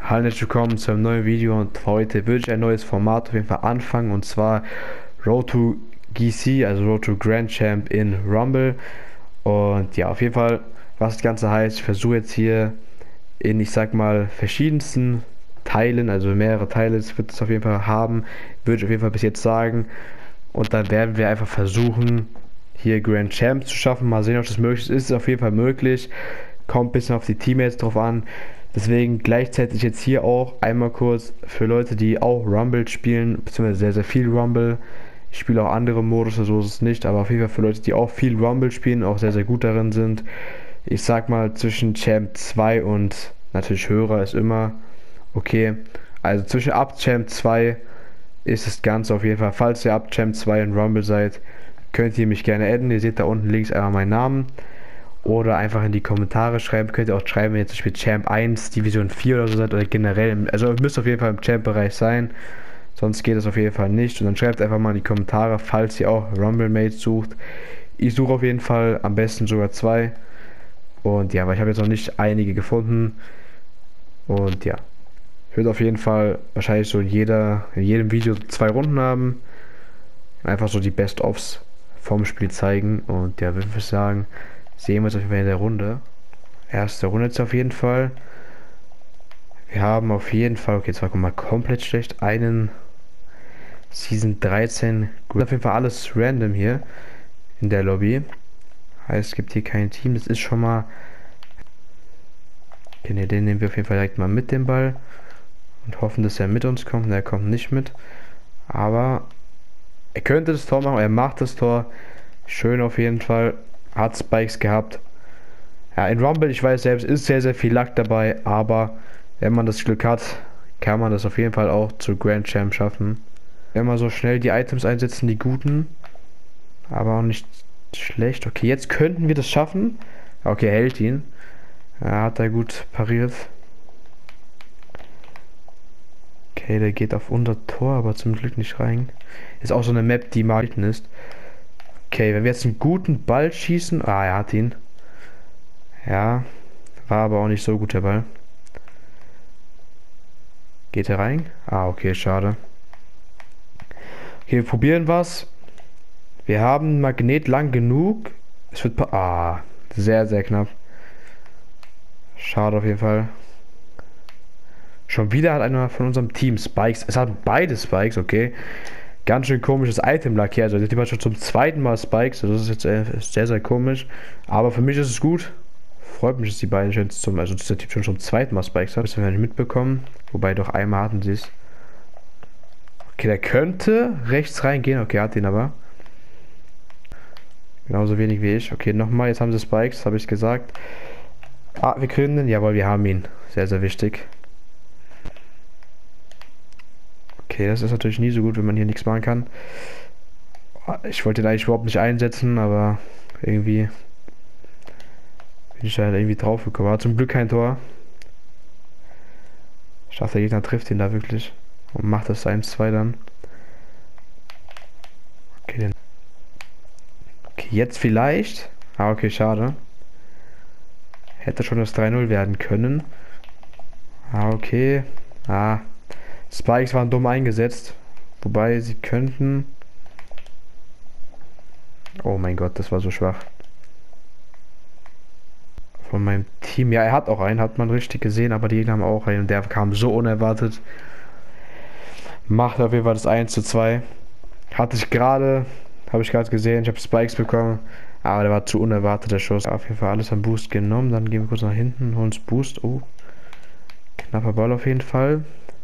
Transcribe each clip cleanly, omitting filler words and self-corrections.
Hallo, herzlich willkommen zu einem neuen Video und heute würde ich ein neues Format auf jeden Fall anfangen und zwar Road to GC, also Road to Grand Champ in Rumble. Und ja, auf jeden Fall, was das Ganze heißt, ich versuche jetzt hier in, ich sag mal, verschiedensten Teilen, also mehrere Teile, es wird es auf jeden Fall haben, würde ich auf jeden Fall bis jetzt sagen. Und dann werden wir einfach versuchen, hier Grand Champ zu schaffen. Mal sehen, ob das möglich ist. Ist es auf jeden Fall möglich. Kommt ein bisschen auf die Teammates drauf an. Deswegen gleichzeitig jetzt hier auch einmal kurz für Leute, die auch Rumble spielen, beziehungsweise sehr, sehr viel Rumble. Ich spiele auch andere Modus, so ist es nicht, aber auf jeden Fall für Leute, die auch viel Rumble spielen, auch sehr, sehr gut darin sind. Ich sag mal, zwischen Champ 2 und natürlich höher ist immer okay. Also zwischen ab Champ 2 ist das Ganze auf jeden Fall. Falls ihr ab Champ 2 in Rumble seid, könnt ihr mich gerne adden. Ihr seht da unten links einmal meinen Namen. Oder einfach in die Kommentare schreiben. Könnt ihr auch schreiben, wenn ihr zum Beispiel Champ 1, Division 4 oder so seid. Oder generell. Also ihr müsst auf jeden Fall im Champ-Bereich sein. Sonst geht es auf jeden Fall nicht. Und dann schreibt einfach mal in die Kommentare, falls ihr auch Rumble-Mates sucht. Ich suche auf jeden Fall am besten sogar 2. Und ja, weil ich habe jetzt noch nicht einige gefunden. Und ja. Ich würde auf jeden Fall wahrscheinlich so in jedem Video 2 Runden haben. Einfach so die Best-ofs vom Spiel zeigen. Und ja, würde ich sagen, sehen wir uns auf jeden Fall in der Runde. Erste Runde jetzt auf jeden Fall. Wir haben auf jeden Fall, okay, jetzt war mal komplett schlecht, einen Season 13. Gut, auf jeden Fall alles random hier in der Lobby. Heißt, es gibt hier kein Team. Das ist schon mal. Okay, ne, den nehmen wir auf jeden Fall direkt mal mit dem Ball. Und hoffen, dass er mit uns kommt. Ne, er kommt nicht mit. Aber er könnte das Tor machen. Er macht das Tor. Schön auf jeden Fall. Hat Spikes gehabt. Ja, in Rumble, ich weiß selbst, ist sehr, sehr viel Luck dabei. Aber wenn man das Glück hat, kann man das auf jeden Fall auch zu Grand Champ schaffen. Wenn man so schnell die Items einsetzen, die guten. Aber auch nicht schlecht. Okay, jetzt könnten wir das schaffen. Okay, er hält ihn. Ja, hat er gut pariert. Okay, der geht auf unser Tor, aber zum Glück nicht rein. Ist auch so eine Map, die mal hinten ist. Okay, wenn wir jetzt einen guten Ball schießen. Ah, er hat ihn. Ja, war aber auch nicht so gut der Ball. Geht er rein? Ah, okay, schade. Okay, wir probieren was. Wir haben Magnet lang genug. Es wird. Ah, sehr, sehr knapp. Schade auf jeden Fall. Schon wieder hat einer von unserem Team Spikes. Es hat beide Spikes, okay. Ganz schön komisches Item-Lack hier. Also der Typ hat schon zum zweiten Mal Spikes. Also das ist jetzt sehr, sehr komisch. Aber für mich ist es gut. Freut mich, dass die beiden schon also dass der Typ schon zum zweiten Mal Spikes hat. Das haben wir nicht mitbekommen. Wobei doch einmal hatten sie es. Okay, der könnte rechts reingehen. Okay, hat ihn aber. Genauso wenig wie ich. Okay, nochmal. Jetzt haben sie Spikes, habe ich gesagt. Ah, wir kriegen den. Jawohl, wir haben ihn. Sehr, sehr wichtig. Okay, das ist natürlich nie so gut, wenn man hier nichts machen kann. Ich wollte den eigentlich überhaupt nicht einsetzen, aber irgendwie bin ich da irgendwie drauf gekommen. War zum Glück kein Tor. Ich dachte, der Gegner trifft ihn da wirklich und macht das 1-2 dann. Okay, okay, jetzt vielleicht. Ah, okay, schade. Hätte schon das 3-0 werden können. Ah, okay. Ah. Spikes waren dumm eingesetzt. Wobei sie könnten. Oh mein Gott, das war so schwach. Von meinem Team. Ja, er hat auch einen, hat man richtig gesehen, aber die Gegner haben auch einen und der kam so unerwartet. Macht auf jeden Fall das 1-2. Hatte ich gerade, habe ich gerade gesehen, ich habe Spikes bekommen, aber der war zu unerwartet, der Schuss. Auf jeden Fall alles am Boost genommen, dann gehen wir kurz nach hinten, holen uns Boost. Oh, knapper Ball auf jeden Fall.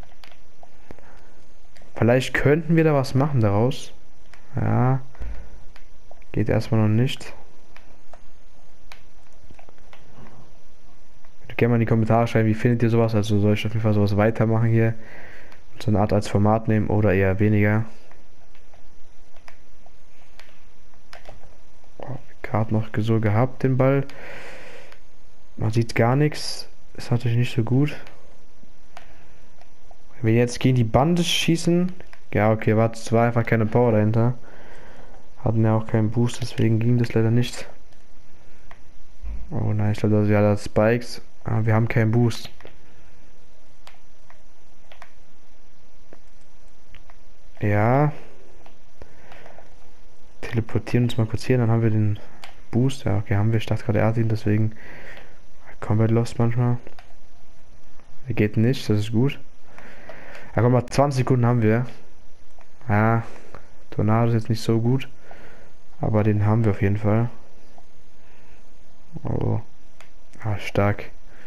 Vielleicht könnten wir da was machen daraus. Ja. Geht erstmal noch nicht. Könnt ihr gerne mal in die Kommentare schreiben, wie findet ihr sowas? Also soll ich auf jeden Fall sowas weitermachen hier? Und so eine Art als Format nehmen oder eher weniger? Oh, gerade noch so gehabt den Ball. Man sieht gar nichts. Ist natürlich nicht so gut. Wenn wir jetzt gegen die Bande schießen. Ja, okay, war einfach keine Power dahinter. Hatten ja auch keinen Boost, deswegen ging das leider nicht. Oh nein, ich glaube, das ist ja das Spikes. Aber wir haben keinen Boost. Ja. Teleportieren uns mal kurz hier, dann haben wir den Boost. Ja, okay, haben wir. Ich dachte gerade, er hat ihn, deswegen komplett lost manchmal. Er geht nicht, das ist gut. Ja, komm mal, 20 Sekunden haben wir. Ja, Tornado ist jetzt nicht so gut. Aber den haben wir auf jeden Fall. Oh. Ah, stark.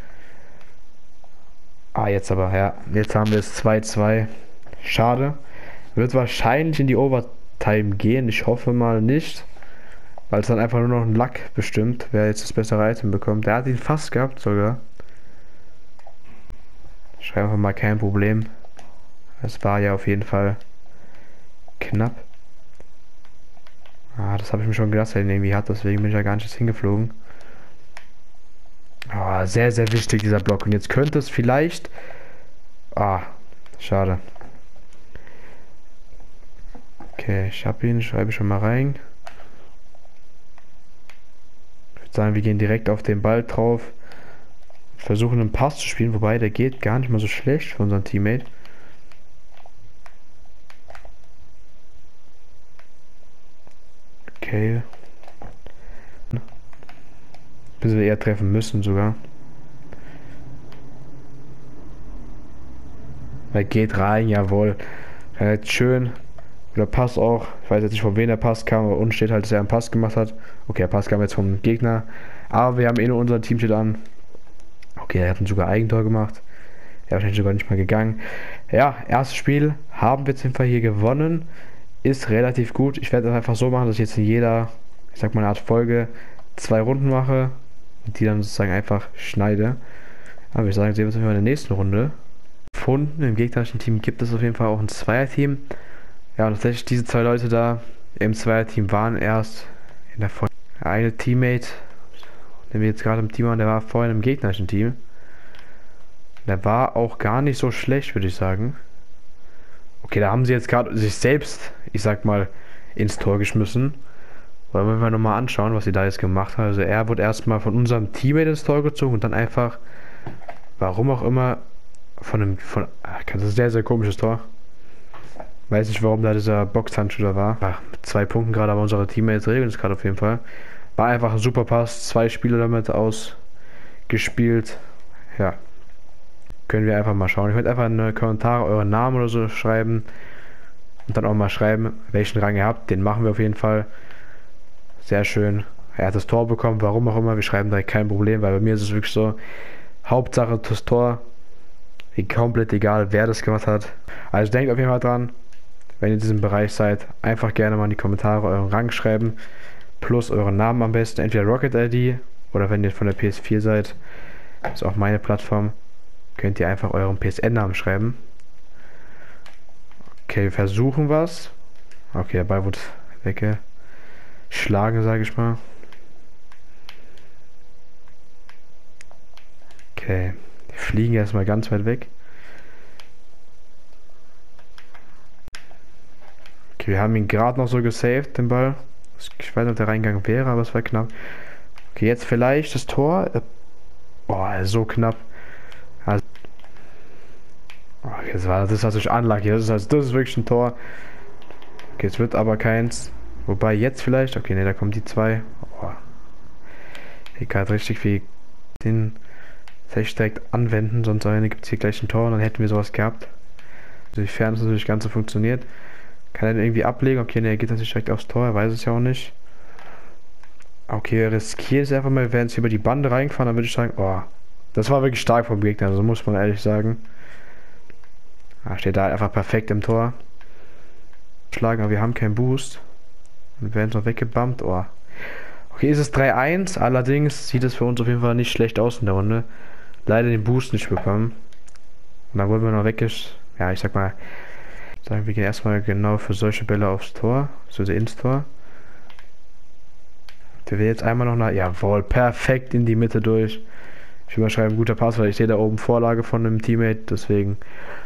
Ah, jetzt aber, ja. Jetzt haben wir es 2-2. Schade. Wird wahrscheinlich in die Overtime gehen. Ich hoffe mal nicht. Weil es dann einfach nur noch ein Luck bestimmt, wer jetzt das bessere Item bekommt. Der hat ihn fast gehabt sogar. Ich schreibe einfach mal kein Problem. Es war ja auf jeden Fall knapp. Ah, das habe ich mir schon gedacht, dass er ihn irgendwie hat. Deswegen bin ich ja gar nicht jetzt hingeflogen. Ah, sehr, sehr wichtig dieser Block. Und jetzt könnte es vielleicht... Ah, schade. Okay, ich habe ihn. Schreibe schon mal rein. Ich würde sagen, wir gehen direkt auf den Ball drauf. Versuchen einen Pass zu spielen. Wobei, der geht gar nicht mal so schlecht für unseren Teammate. Okay. Bis wir eher treffen müssen sogar. Er geht rein, jawohl. Schön. Oder Pass auch. Ich weiß jetzt nicht, von wem der Pass kam, aber uns steht halt, dass er einen Pass gemacht hat. Okay, der Pass kam jetzt vom Gegner. Aber wir haben nur unser Team steht an. Okay, er hat ein sogar Eigentor gemacht. Er ist wahrscheinlich sogar nicht mal gegangen. Ja, erstes Spiel haben wir jetzt jeden Fall hier gewonnen. Ist relativ gut. Ich werde das einfach so machen, dass ich jetzt in jeder, ich sag mal, eine Art Folge 2 Runden mache. Und die dann sozusagen einfach schneide. Aber ich sage, sehen wir uns in der nächsten Runde. Gefunden. Im gegnerischen Team gibt es auf jeden Fall auch ein Zweierteam. Ja, und tatsächlich diese 2 Leute da im Zweierteam waren erst in der Folge. Der eine Teammate, den wir jetzt gerade im Team haben, der war vorhin im gegnerischen Team. Der war auch gar nicht so schlecht, würde ich sagen. Okay, da haben sie jetzt gerade sich selbst, ich sag mal, ins Tor geschmissen. Wollen wir nochmal anschauen, was sie da jetzt gemacht haben. Also er wurde erstmal von unserem Teammate ins Tor gezogen und dann einfach, warum auch immer, das ist ein sehr, sehr komisches Tor. Weiß nicht, warum da dieser Boxhandschuh da war. Ja, mit 2 Punkten gerade, aber unsere Teammates regeln es gerade auf jeden Fall. War einfach ein super Pass, 2 Spiele damit ausgespielt. Ja. Können wir einfach mal schauen. Ich werde einfach in die Kommentare euren Namen oder so schreiben. Und dann auch mal schreiben, welchen Rang ihr habt. Den machen wir auf jeden Fall. Sehr schön. Er hat das Tor bekommen, warum auch immer. Wir schreiben direkt kein Problem, weil bei mir ist es wirklich so. Hauptsache das Tor. Komplett egal, wer das gemacht hat. Also denkt auf jeden Fall dran, wenn ihr in diesem Bereich seid, einfach gerne mal in die Kommentare euren Rang schreiben. Plus euren Namen am besten. Entweder Rocket ID oder wenn ihr von der PS4 seid, ist auch meine Plattform, könnt ihr einfach euren PSN-Namen schreiben. Okay, wir versuchen was. Okay, der Ball wurde weggeschlagen, sage ich mal. Okay, die fliegen erstmal ganz weit weg. Okay, wir haben ihn gerade noch so gesaved, den Ball. Ich weiß nicht, ob der reingegangen wäre, aber es war knapp. Okay, jetzt vielleicht das Tor. Boah, so knapp. Also, okay, das ist natürlich unlucky. Das ist wirklich ein Tor. Okay, es wird aber keins. Wobei jetzt vielleicht. Okay, ne, da kommen die 2. Oh. Egal, richtig wie den direkt anwenden, sonst gibt es hier gleich ein Tor und dann hätten wir sowas gehabt. Inwiefern das natürlich ganz so funktioniert. Kann er den irgendwie ablegen? Okay, ne, er geht natürlich direkt aufs Tor, er weiß es ja auch nicht. Okay, wir riskieren es einfach mal, wir werden jetzt über die Bande reingefahren, dann würde ich sagen, oh, das war wirklich stark vom Gegner, also muss man ehrlich sagen. Steht da einfach perfekt im Tor. Schlagen, aber wir haben keinen Boost. Und werden noch weggebumpt, oh. Okay, ist es 3-1, allerdings sieht es für uns auf jeden Fall nicht schlecht aus in der Runde. Leider den Boost nicht bekommen. Und dann wurden wir noch ja, ich sag mal, sagen wir gehen erstmal genau für solche Bälle aufs Tor, also ins Tor. Der will jetzt einmal noch jawohl, perfekt in die Mitte durch. Ich will mal schreiben, guter Pass, weil ich sehe da oben Vorlage von einem Teammate, deswegen.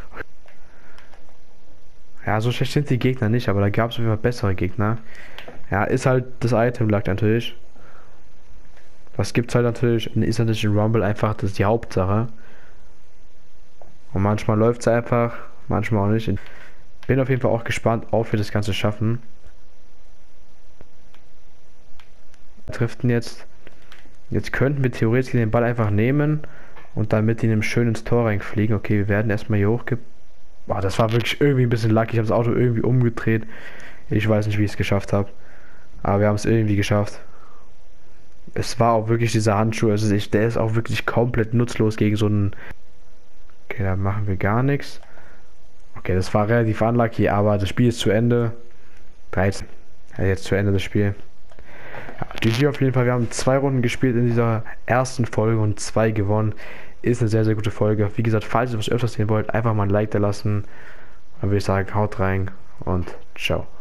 Ja, so schlecht sind die Gegner nicht, aber da gab es auf jeden Fall bessere Gegner. Ja, ist halt das Item-Luck natürlich. Was gibt's halt natürlich, ist natürlich in Rumble einfach, das ist die Hauptsache. Und manchmal läuft es einfach, manchmal auch nicht. Bin auf jeden Fall auch gespannt, ob wir das Ganze schaffen. Wir driften jetzt. Jetzt könnten wir theoretisch den Ball einfach nehmen und dann mit ihm schön ins Tor reinfliegen. Okay, wir werden erstmal hier hochge... Boah, das war wirklich irgendwie ein bisschen lucky. Ich habe das Auto irgendwie umgedreht. Ich weiß nicht, wie ich es geschafft habe. Aber wir haben es irgendwie geschafft. Es war auch wirklich dieser Handschuh. Also der ist auch wirklich komplett nutzlos gegen so einen... Okay, da machen wir gar nichts. Okay, das war relativ unlucky, aber das Spiel ist zu Ende. 13. Ja, jetzt zu Ende das Spiel. Ja, GG auf jeden Fall. Wir haben 2 Runden gespielt in dieser ersten Folge und 2 gewonnen. Ist eine sehr, sehr gute Folge. Wie gesagt, falls ihr was öfters sehen wollt, einfach mal ein Like da lassen. Dann würde ich sagen, haut rein und ciao.